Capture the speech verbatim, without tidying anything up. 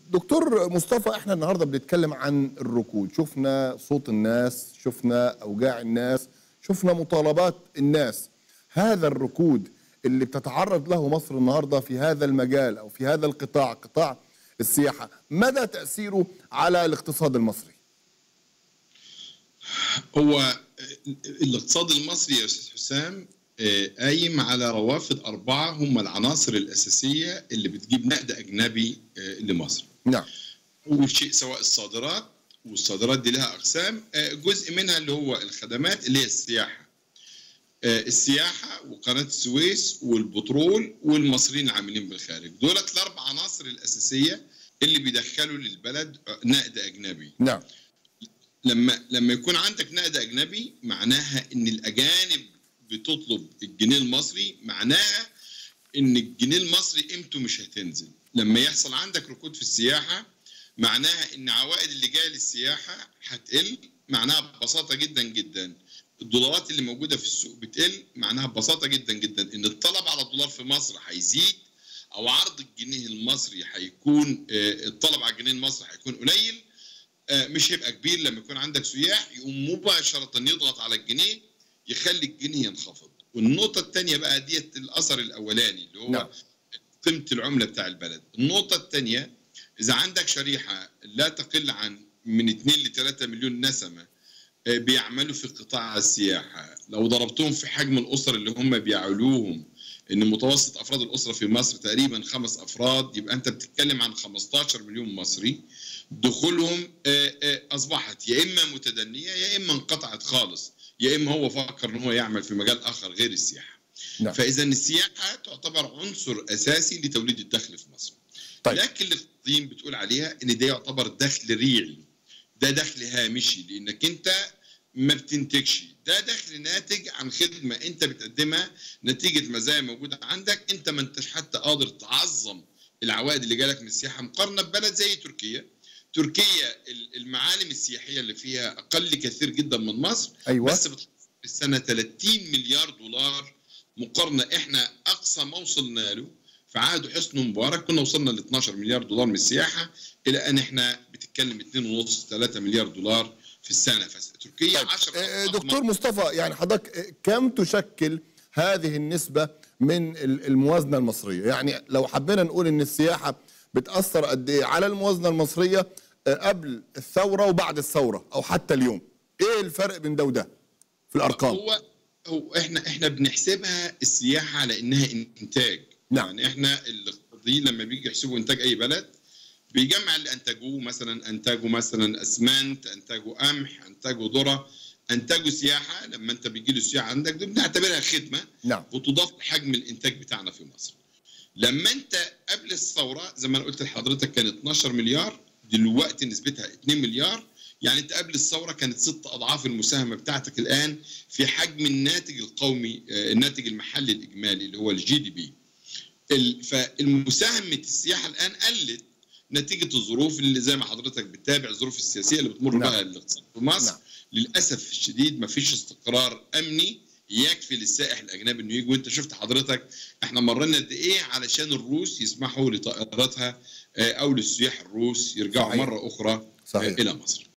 دكتور مصطفى، احنا النهارده بنتكلم عن الركود، شفنا صوت الناس، شفنا اوجاع الناس، شفنا مطالبات الناس. هذا الركود اللي بتتعرض له مصر النهارده في هذا المجال او في هذا القطاع، قطاع السياحه، مدى تأثيره على الاقتصاد المصري؟ هو الاقتصاد المصري يا استاذ حسام قايم على روافد أربعة هم العناصر الأساسية اللي بتجيب نقد أجنبي لمصر. نعم. أول شيء سواء الصادرات، والصادرات دي لها أقسام، جزء منها اللي هو الخدمات اللي هي السياحة. السياحة وقناة السويس والبترول والمصريين العاملين بالخارج، دولت الأربع عناصر الأساسية اللي بيدخلوا للبلد نقد أجنبي. نعم. لما لما يكون عندك نقد أجنبي معناها إن الأجانب بتطلب الجنيه المصري، معناها ان الجنيه المصري قيمته مش هتنزل. لما يحصل عندك ركود في السياحه معناها ان عوائد اللي جايه للسياحه هتقل، معناها ببساطه جدا جدا الدولارات اللي موجوده في السوق بتقل، معناها ببساطه جدا جدا ان الطلب على الدولار في مصر هيزيد، او عرض الجنيه المصري هيكون، الطلب على الجنيه المصري هيكون قليل، مش هيبقى كبير. لما يكون عندك سياح يقوم مباشره يضغط على الجنيه يخلي الجنيه ينخفض. والنقطة الثانية بقى ديت الأثر الأولاني اللي هو نعم. قيمة العملة بتاع البلد. النقطة الثانية، إذا عندك شريحة لا تقل عن من اثنين ل ثلاثة مليون نسمة بيعملوا في قطاع السياحة، لو ضربتهم في حجم الأسر اللي هم بيعولوهم، إن متوسط أفراد الأسرة في مصر تقريبا خمس أفراد، يبقى أنت بتتكلم عن خمستاشر مليون مصري دخولهم أصبحت يا إما متدنية يا إما انقطعت خالص، يا اما هو فكر ان هو يعمل في مجال اخر غير السياحه. نعم. فاذا السياحه تعتبر عنصر اساسي لتوليد الدخل في مصر. طيب. لكن الاقتصاديين بتقول عليها ان ده يعتبر دخل ريعي، ده دخل هامشي، لانك انت ما بتنتجش، ده دخل ناتج عن خدمه انت بتقدمها نتيجه مزايا موجوده عندك، انت ما انتش حتى قادر تعظم العوائد اللي جالك من السياحه، مقارنه ببلد زي تركيا. تركيا المعالم السياحيه اللي فيها اقل كثير جدا من مصر. أيوة. بس في السنه ثلاثين مليار دولار، مقارنه احنا اقصى ما وصلنا له في عهد حسني مبارك كنا وصلنا ل اثناشر مليار دولار من السياحه، الى ان احنا بنتكلم اثنين ونص ثلاثة مليار دولار في السنه. فتركيا عشرة. دكتور مصطفى، يعني حضرتك كم تشكل هذه النسبه من الموازنه المصريه؟ يعني لو حبينا نقول ان السياحه بتأثر قد ايه على الموازنة المصرية قبل الثورة وبعد الثورة او حتى اليوم، ايه الفرق بين ده وده في الارقام؟ هو هو احنا احنا بنحسبها السياحة على انها انتاج. نعم. يعني احنا الاقتصاديين لما بيجي يحسبوا انتاج اي بلد بيجمع اللي انتجوه، مثلا انتجوا مثلا اسمنت، انتجوا قمح، انتجوا ذرة، انتجوا سياحة. لما انت بيجي له السياحة عندك دي بنعتبرها خدمة. نعم. وتضاف لحجم الانتاج بتاعنا في مصر. لما انت قبل الثوره زي ما انا قلت لحضرتك كانت اثناشر مليار، دلوقتي نسبتها اثنين مليار، يعني انت قبل الثوره كانت ست اضعاف المساهمه بتاعتك الان في حجم الناتج القومي، الناتج المحلي الاجمالي اللي هو الجي دي بي. فالمساهمه السياحه الان قلت نتيجه الظروف اللي زي ما حضرتك بتتابع، الظروف السياسيه اللي بتمر نعم. بها الاقتصاد في مصر. نعم. للاسف الشديد ما فيش استقرار امني يكفي للسائح الاجنبي انه يجي. وانت شفت حضرتك احنا مرينا قد ايه علشان الروس يسمحوا لطائراتها او للسياح الروس يرجعوا صحيح. مره اخرى صحيح. الى مصر.